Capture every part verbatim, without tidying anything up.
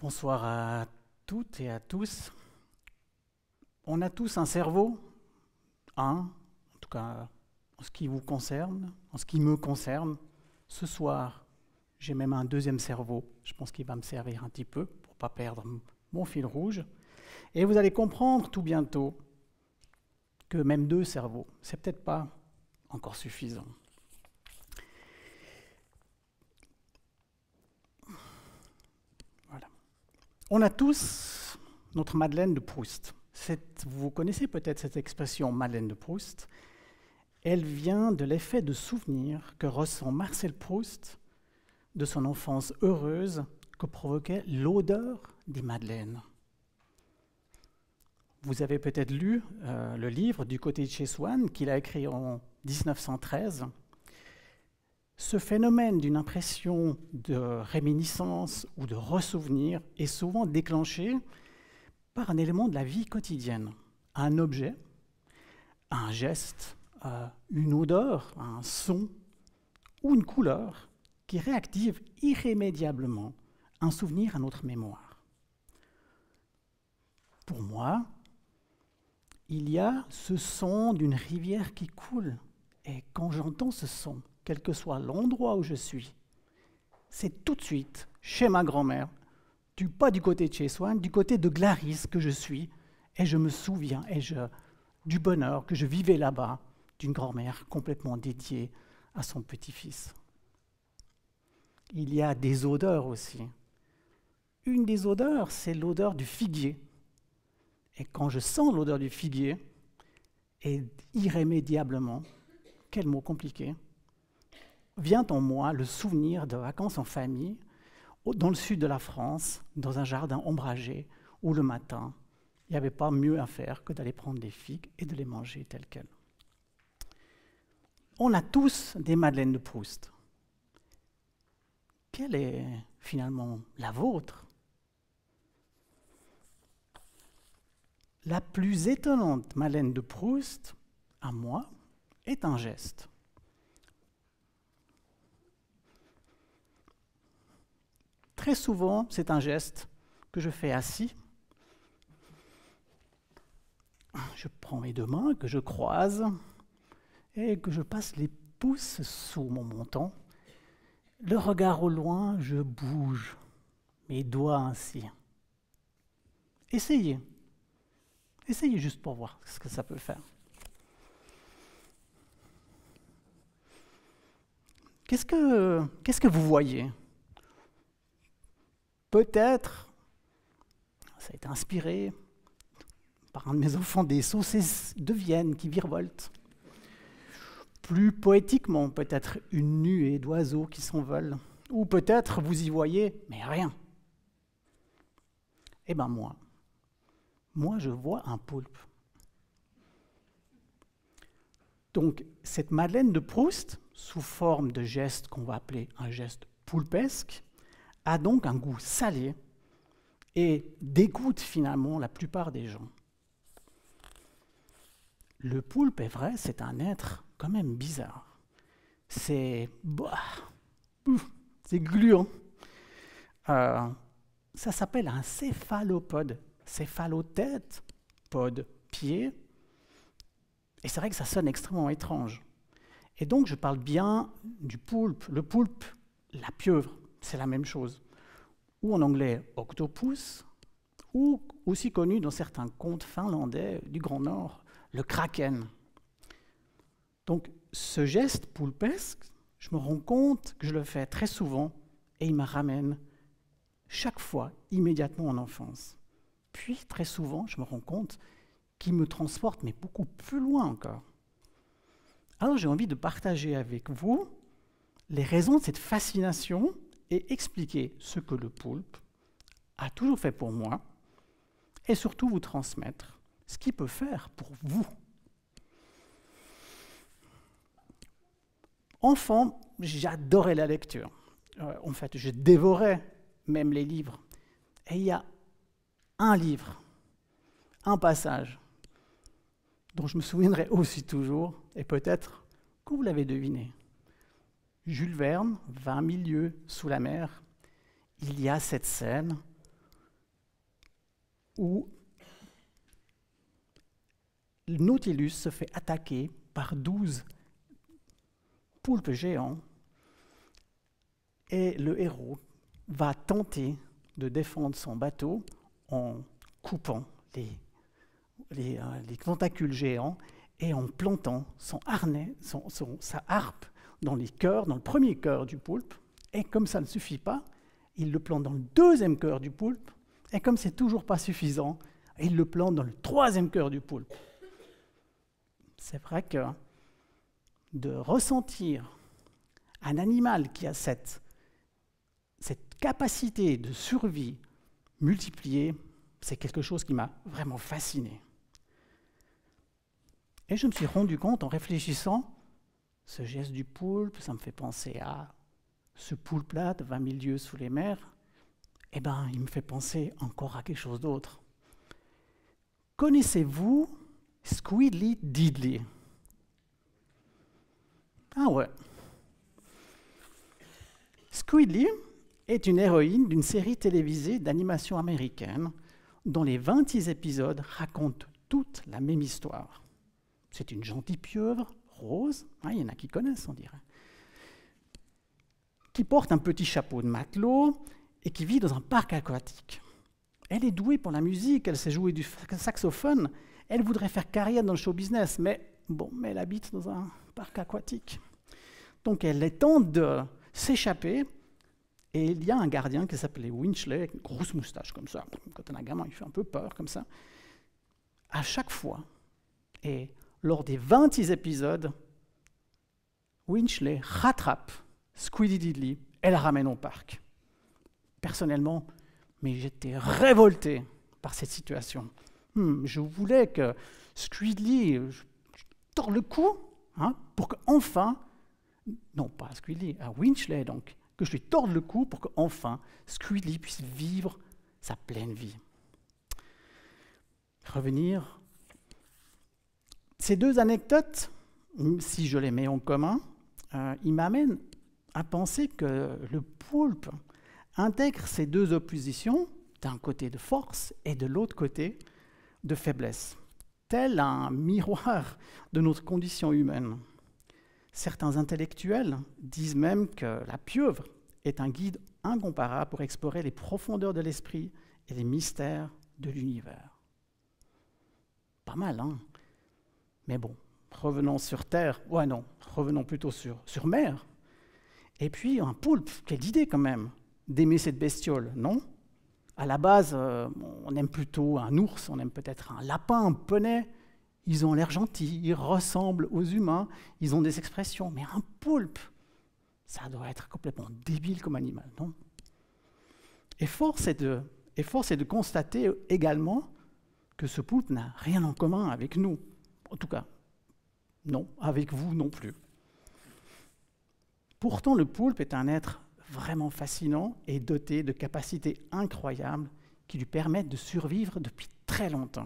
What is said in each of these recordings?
Bonsoir à toutes et à tous. On a tous un cerveau, un, en tout cas en ce qui vous concerne, en ce qui me concerne. Ce soir, j'ai même un deuxième cerveau. Je pense qu'il va me servir un petit peu pour ne pas perdre mon fil rouge. Et vous allez comprendre tout bientôt que même deux cerveaux, c'est peut-être pas encore suffisant. Voilà. On a tous notre Madeleine de Proust. Cette, vous connaissez peut-être cette expression Madeleine de Proust. Elle vient de l'effet de souvenir que ressent Marcel Proust de son enfance heureuse que provoquait l'odeur des madeleines. Vous avez peut-être lu euh, le livre Du côté de chez Swann qu'il a écrit en dix-neuf cent treize. Ce phénomène d'une impression de réminiscence ou de ressouvenir est souvent déclenché par un élément de la vie quotidienne, un objet, un geste, euh, une odeur, un son ou une couleur qui réactive irrémédiablement un souvenir à notre mémoire. Pour moi, il y a ce son d'une rivière qui coule, et quand j'entends ce son, quel que soit l'endroit où je suis, c'est tout de suite chez ma grand-mère, du, pas du côté de chez Swann, du côté de Glaris que je suis, et je me souviens et je, du bonheur que je vivais là-bas, d'une grand-mère complètement dédiée à son petit-fils. Il y a des odeurs aussi. Une des odeurs, c'est l'odeur du figuier. Et quand je sens l'odeur du figuier, et irrémédiablement, quel mot compliqué, vient en moi le souvenir de vacances en famille, dans le sud de la France, dans un jardin ombragé, où le matin, il n'y avait pas mieux à faire que d'aller prendre des figues et de les manger telles quelles. On a tous des madeleines de Proust. Quelle est finalement la vôtre? La plus étonnante madeleine de Proust, à moi, est un geste. Très souvent, c'est un geste que je fais assis. Je prends mes deux mains, que je croise, et que je passe les pouces sous mon menton. Le regard au loin, je bouge mes doigts ainsi. Essayez. Essayez juste pour voir ce que ça peut faire. Qu'est-ce que, qu'est-ce que vous voyez? Peut-être, ça a été inspiré par un de mes enfants, des saucisses de Vienne qui virevoltent. Plus poétiquement, peut-être une nuée d'oiseaux qui s'envolent. Ou peut-être vous y voyez, mais rien. Eh bien moi, moi je vois un poulpe. Donc cette Madeleine de Proust, sous forme de geste qu'on va appeler un geste poulpesque, a donc un goût salé et dégoûte finalement la plupart des gens. Le poulpe, est vrai, c'est un être quand même bizarre. C'est bah, c'est gluant. Euh, ça s'appelle un céphalopode. Céphalotête, pod, pied. Et c'est vrai que ça sonne extrêmement étrange. Et donc je parle bien du poulpe. Le poulpe, la pieuvre, c'est la même chose. Ou en anglais, octopus, ou aussi connu dans certains contes finlandais du Grand Nord, le kraken. Donc ce geste poulpesque, je me rends compte que je le fais très souvent et il me ramène chaque fois immédiatement en enfance. Puis très souvent, je me rends compte qu'il me transporte, mais beaucoup plus loin encore. Alors j'ai envie de partager avec vous les raisons de cette fascination et expliquer ce que le poulpe a toujours fait pour moi et surtout vous transmettre ce qu'il peut faire pour vous. Enfant, j'adorais la lecture. Euh, en fait, je dévorais même les livres. Et il y a un livre, un passage, dont je me souviendrai aussi toujours, et peut-être que vous l'avez deviné. Jules Verne, vingt mille lieues sous la mer, il y a cette scène où le Nautilus se fait attaquer par douze poulpes géants et le héros va tenter de défendre son bateau en coupant les, les, euh, les tentacules géants et en plantant son harnais, son, son, sa harpe dans les cœurs, dans le premier cœur du poulpe. Et comme ça ne suffit pas, il le plante dans le deuxième cœur du poulpe. Et comme c'est toujours pas suffisant, il le plante dans le troisième cœur du poulpe. C'est vrai que de ressentir un animal qui a cette, cette capacité de survie multipliée, c'est quelque chose qui m'a vraiment fasciné. Et je me suis rendu compte en réfléchissant, ce geste du poulpe, ça me fait penser à ce poulpe-là de vingt mille lieues sous les mers. Eh bien, il me fait penser encore à quelque chose d'autre. Connaissez-vous Squidly Diddly? Ah ouais. Squidly est une héroïne d'une série télévisée d'animation américaine dont les vingt-six épisodes racontent toute la même histoire. C'est une gentille pieuvre rose, ah, il y en a qui connaissent, on dirait, qui porte un petit chapeau de matelot et qui vit dans un parc aquatique. Elle est douée pour la musique, elle sait jouer du saxophone, elle voudrait faire carrière dans le show business, mais bon, mais elle habite dans un parc aquatique. Donc elle tente de s'échapper, et il y a un gardien qui s'appelait Winchley, avec une grosse moustache comme ça. Quand on a un gamin, il fait un peu peur comme ça. À chaque fois, et lors des vingt-six épisodes, Winchley rattrape Squidly Diddly et la ramène au parc. Personnellement, mais j'étais révolté par cette situation. Hmm, je voulais que Squidly tord le cou hein, pour qu'enfin, non pas Squidly, à Winchley donc, que je lui torde le cou pour qu'enfin Squidly puisse vivre sa pleine vie. Revenir. Ces deux anecdotes, si je les mets en commun, euh, ils m'amènent à penser que le poulpe intègre ces deux oppositions, d'un côté de force et de l'autre côté de faiblesse, tel un miroir de notre condition humaine. Certains intellectuels disent même que la pieuvre est un guide incomparable pour explorer les profondeurs de l'esprit et les mystères de l'univers. Pas mal, hein? Mais bon, revenons sur Terre, ouais non, revenons plutôt sur, sur mer. Et puis un poulpe, quelle idée quand même d'aimer cette bestiole, non? À la base, euh, on aime plutôt un ours, on aime peut-être un lapin, un poney. Ils ont l'air gentils, ils ressemblent aux humains, ils ont des expressions. Mais un poulpe, ça doit être complètement débile comme animal, non? Et force est de, et force est de constater également que ce poulpe n'a rien en commun avec nous. En tout cas, non, avec vous non plus. Pourtant, le poulpe est un être vraiment fascinant et doté de capacités incroyables qui lui permettent de survivre depuis très longtemps.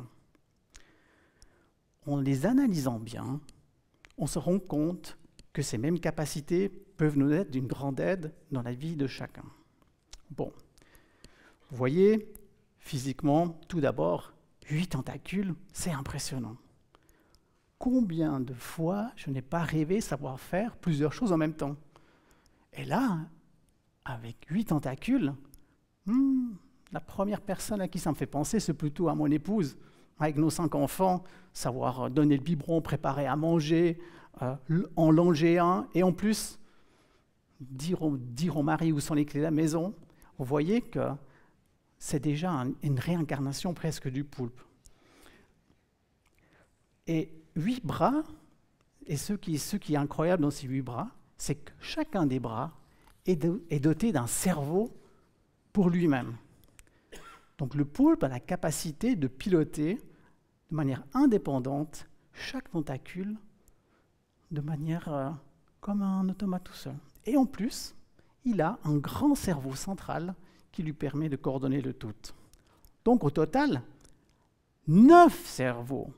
En les analysant bien, on se rend compte que ces mêmes capacités peuvent nous être d'une grande aide dans la vie de chacun. Bon, vous voyez, physiquement, tout d'abord, huit tentacules, c'est impressionnant. Combien de fois je n'ai pas rêvé savoir faire plusieurs choses en même temps? Et là, avec huit tentacules, hmm, la première personne à qui ça me fait penser, c'est plutôt à mon épouse. Avec nos cinq enfants, savoir donner le biberon, préparer à manger, euh, en longer un, et en plus, dire au, dire au mari où sont les clés de la maison. Vous voyez que c'est déjà un, une réincarnation presque du poulpe. Et huit bras, et ce qui, ce qui est incroyable dans ces huit bras, c'est que chacun des bras est, de, est doté d'un cerveau pour lui-même. Donc le poulpe a la capacité de piloter de manière indépendante chaque tentacule de manière euh, comme un automate tout seul. Et en plus, il a un grand cerveau central qui lui permet de coordonner le tout. Donc au total, neuf cerveaux.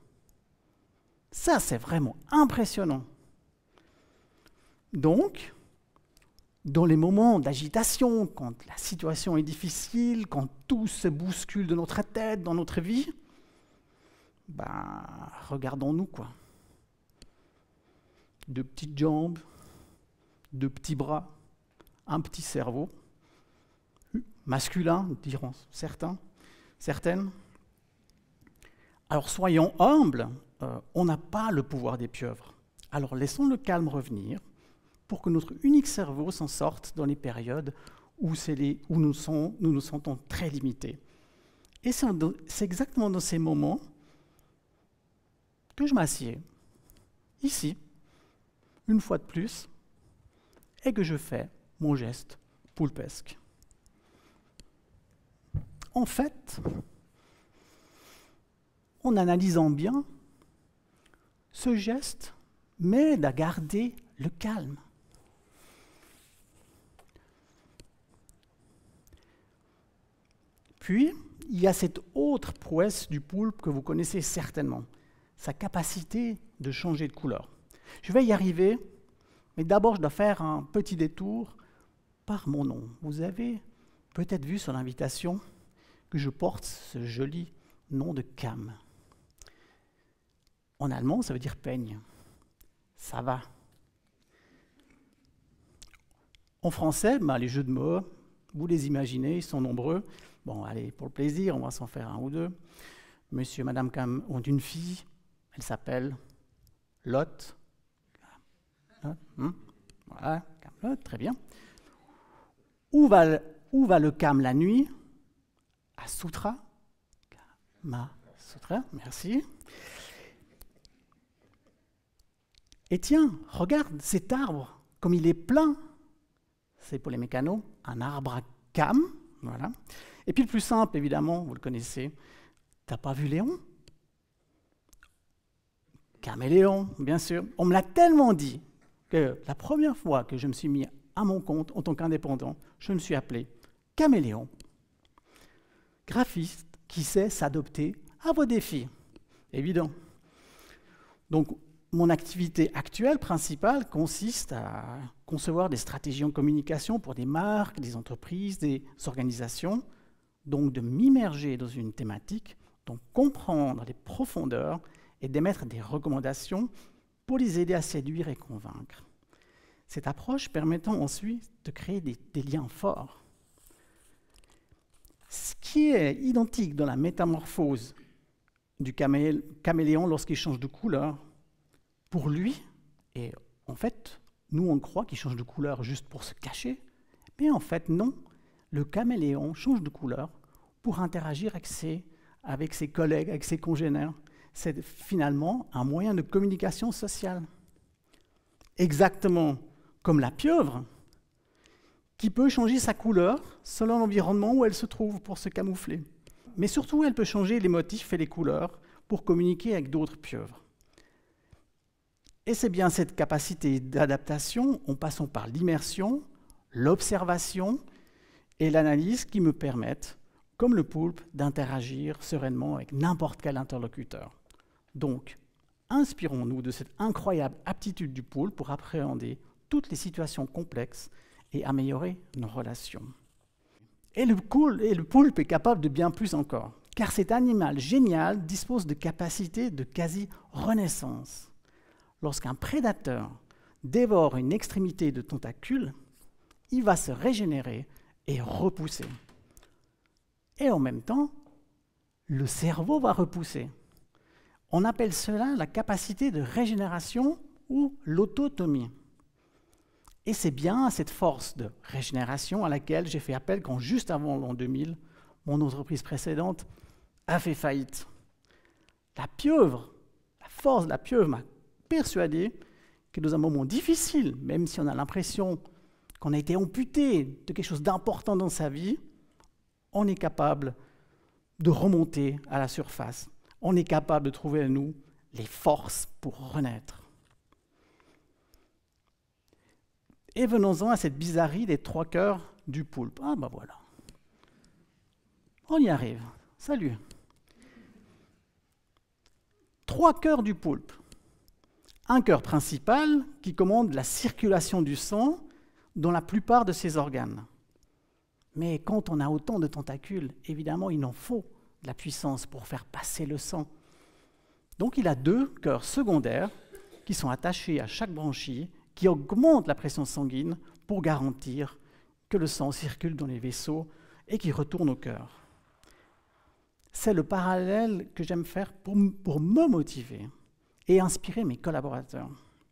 Ça, c'est vraiment impressionnant. Donc, dans les moments d'agitation, quand la situation est difficile, quand tout se bouscule de notre tête, dans notre vie, ben, regardons-nous, quoi. Deux petites jambes, deux petits bras, un petit cerveau, masculin, diront certains, certaines. Alors soyons humbles, euh, on n'a pas le pouvoir des pieuvres. Alors laissons le calme revenir pour que notre unique cerveau s'en sorte dans les périodes où, les, où nous, sont, nous nous sentons très limités. Et c'est, c'est exactement dans ces moments que je m'assieds, ici, une fois de plus, et que je fais mon geste poulpesque. En fait, en analysant bien, ce geste m'aide à garder le calme. Puis, il y a cette autre prouesse du poulpe que vous connaissez certainement, sa capacité de changer de couleur. Je vais y arriver, mais d'abord je dois faire un petit détour par mon nom. Vous avez peut-être vu sur l'invitation que je porte ce joli nom de Cam. En allemand, ça veut dire peigne. Ça va. En français, ben, les jeux de mots, vous les imaginez, ils sont nombreux. Bon, allez, pour le plaisir, on va s'en faire un ou deux. Monsieur et Madame Cam ont une fille, elle s'appelle Lotte. Hum, voilà, Camelotte, très bien. Où va, où va le Cam la nuit? À Soutra. Ma Soutra, merci. Et tiens, regarde cet arbre, comme il est plein. C'est pour les mécanos, un arbre à Cam. Voilà. Et puis le plus simple, évidemment, vous le connaissez. T'as pas vu Léon? Caméléon, bien sûr. On me l'a tellement dit que la première fois que je me suis mis à mon compte en tant qu'indépendant, je me suis appelé Caméléon. Graphiste qui sait s'adapter à vos défis. Évident. Donc, mon activité actuelle principale consiste à concevoir des stratégies en communication pour des marques, des entreprises, des organisations, donc de m'immerger dans une thématique, donc comprendre les profondeurs et d'émettre des recommandations pour les aider à séduire et convaincre. Cette approche permettant ensuite de créer des, des liens forts. Ce qui est identique dans la métamorphose du camé- caméléon lorsqu'il change de couleur, pour lui, et en fait, nous on croit qu'il change de couleur juste pour se cacher, mais en fait non, le caméléon change de couleur pour interagir avec ses, avec ses collègues, avec ses congénères. C'est finalement un moyen de communication sociale. Exactement comme la pieuvre, qui peut changer sa couleur selon l'environnement où elle se trouve pour se camoufler. Mais surtout, elle peut changer les motifs et les couleurs pour communiquer avec d'autres pieuvres. Et c'est bien cette capacité d'adaptation, en passant par l'immersion, l'observation et l'analyse qui me permettent, comme le poulpe, d'interagir sereinement avec n'importe quel interlocuteur. Donc, inspirons-nous de cette incroyable aptitude du poulpe pour appréhender toutes les situations complexes et améliorer nos relations. Et le, cool, et le poulpe est capable de bien plus encore, car cet animal génial dispose de capacités de quasi-renaissance. Lorsqu'un prédateur dévore une extrémité de tentacule, il va se régénérer et repousser. Et en même temps, le cerveau va repousser. On appelle cela la capacité de régénération ou l'autotomie. Et c'est bien à cette force de régénération à laquelle j'ai fait appel quand, juste avant l'an deux mille, mon entreprise précédente a fait faillite. La pieuvre, la force de la pieuvre m'a persuadé que dans un moment difficile, même si on a l'impression qu'on a été amputé de quelque chose d'important dans sa vie, on est capable de remonter à la surface. On est capable de trouver en nous les forces pour renaître. Et venons-en à cette bizarrerie des trois cœurs du poulpe. Ah ben voilà. On y arrive. Salut. Trois cœurs du poulpe. Un cœur principal qui commande la circulation du sang dans la plupart de ses organes. Mais quand on a autant de tentacules, évidemment, il en faut de la puissance pour faire passer le sang. Donc il a deux cœurs secondaires qui sont attachés à chaque branchie, qui augmentent la pression sanguine pour garantir que le sang circule dans les vaisseaux et qu'il retourne au cœur. C'est le parallèle que j'aime faire pour, pour me motiver et inspirer mes collaborateurs.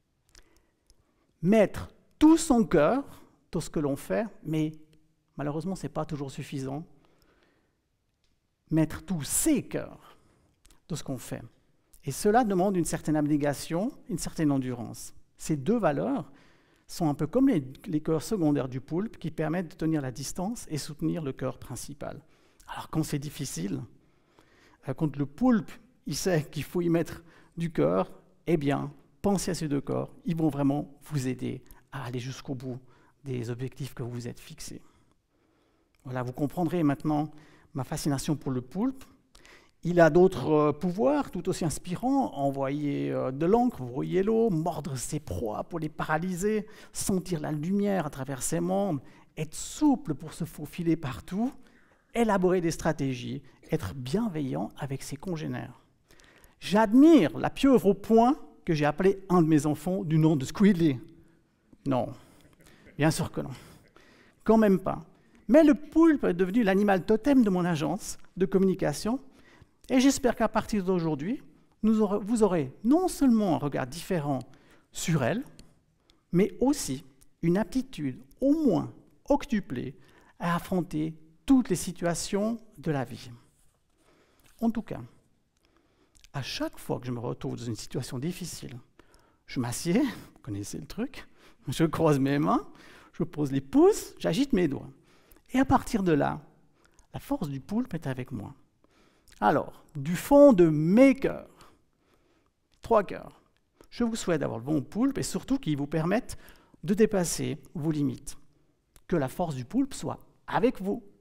Mettre tout son cœur dans ce que l'on fait, mais malheureusement, ce n'est pas toujours suffisant. Mettre tous ses cœurs dans ce qu'on fait. Et cela demande une certaine abnégation, une certaine endurance. Ces deux valeurs sont un peu comme les, les cœurs secondaires du poulpe qui permettent de tenir la distance et soutenir le cœur principal. Alors quand c'est difficile, quand le poulpe il sait qu'il faut y mettre du cœur, eh bien, pensez à ces deux corps, ils vont vraiment vous aider à aller jusqu'au bout des objectifs que vous vous êtes fixés. Voilà, vous comprendrez maintenant ma fascination pour le poulpe. Il a d'autres euh, pouvoirs tout aussi inspirants, envoyer euh, de l'encre, brouiller l'eau, mordre ses proies pour les paralyser, sentir la lumière à travers ses membres, être souple pour se faufiler partout, élaborer des stratégies, être bienveillant avec ses congénères. J'admire la pieuvre au point que j'ai appelé un de mes enfants du nom de Squidly. Non, bien sûr que non, quand même pas. Mais le poulpe est devenu l'animal totem de mon agence de communication. Et j'espère qu'à partir d'aujourd'hui, vous aurez non seulement un regard différent sur elle, mais aussi une aptitude au moins octuplée à affronter toutes les situations de la vie. En tout cas, à chaque fois que je me retrouve dans une situation difficile, je m'assieds, vous connaissez le truc, je croise mes mains, je pose les pouces, j'agite mes doigts. Et à partir de là, la force du poulpe est avec moi. Alors, du fond de mes cœurs, trois cœurs, je vous souhaite d'avoir le bon poulpe et surtout qu'il vous permette de dépasser vos limites. Que la force du poulpe soit avec vous.